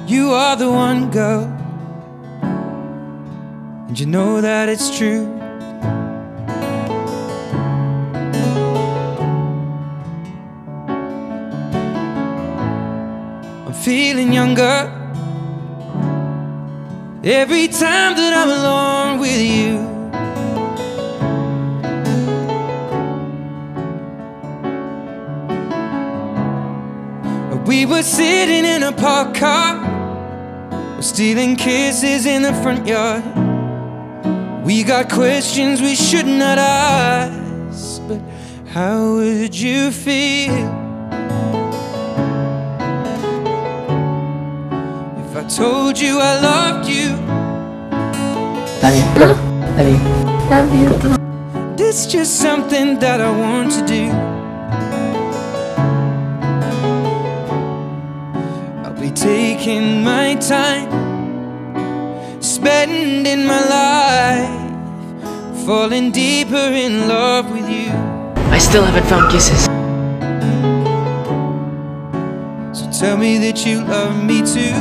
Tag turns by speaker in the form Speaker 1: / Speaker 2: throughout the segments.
Speaker 1: You are the one, girl, and you know that it's true. I'm feeling younger every time that I'm alone with you. We were sitting in a parked car, stealing kisses in the front yard. We got questions we should not ask, but how would you feel if I told you I loved you?
Speaker 2: Love you. Love you too.
Speaker 1: It's just something that I want to do. Taking my time, spending my life, falling deeper in love with you.
Speaker 2: I still haven't found kisses.
Speaker 1: So tell me that you love me too.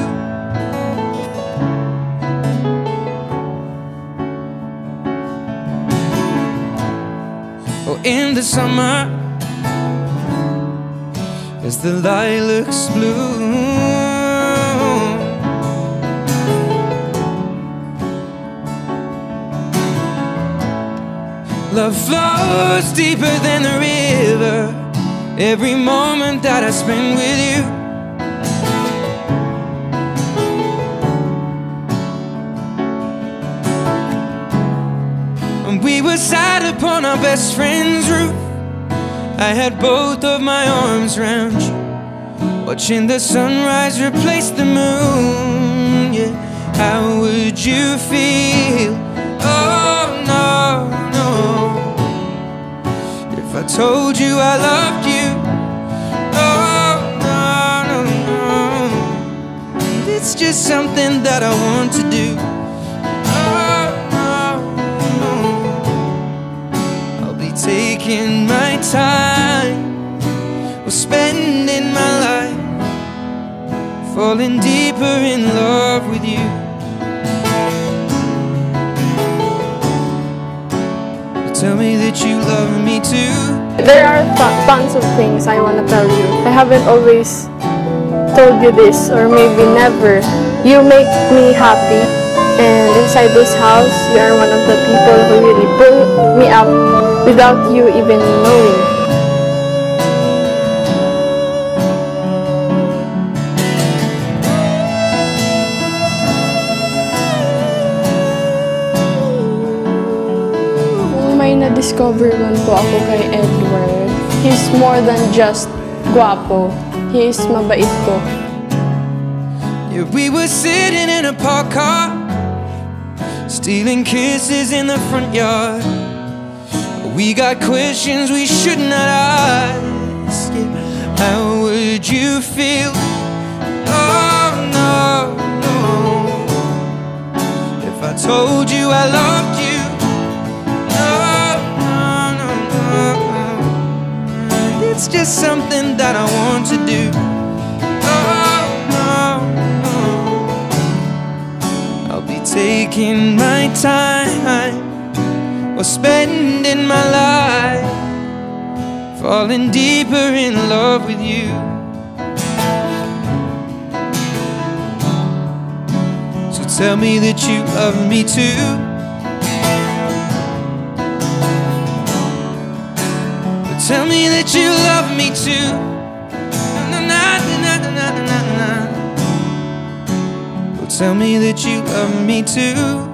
Speaker 1: Oh, in the summer, as the lilacs bloom, love flows deeper than the river. Every moment that I spend with you, and we were sat upon our best friend's roof. I had both of my arms round you, watching the sunrise replace the moon. Yeah, how would you feel? Oh no, if I told you I loved you. Oh, no, no, no. It's just something that I want to do. Oh, no, no. I'll be taking my time, or spending my life, falling deeper in love with you. Tell me that you love me too.
Speaker 3: There are tons of things I want to tell you. I haven't always told you this, or maybe never. You make me happy, and inside this house, you are one of the people who really pull me up without you even knowing. May na-discover man po ako kay Edward. He's more than just guwapo. He is mabait po.
Speaker 1: Yeah, we were sitting in a parked car, stealing kisses in the front yard. We got questions we should not ask. Yeah, how would you feel? Oh no, no, if I told you I loved you. It's just something that I want to do. Oh, no, no. I'll be taking my time, or spending my life, falling deeper in love with you. So tell me that you love me too. Tell me that you love me too. Na, na, na, na, na, na, na. Well, tell me that you love me too.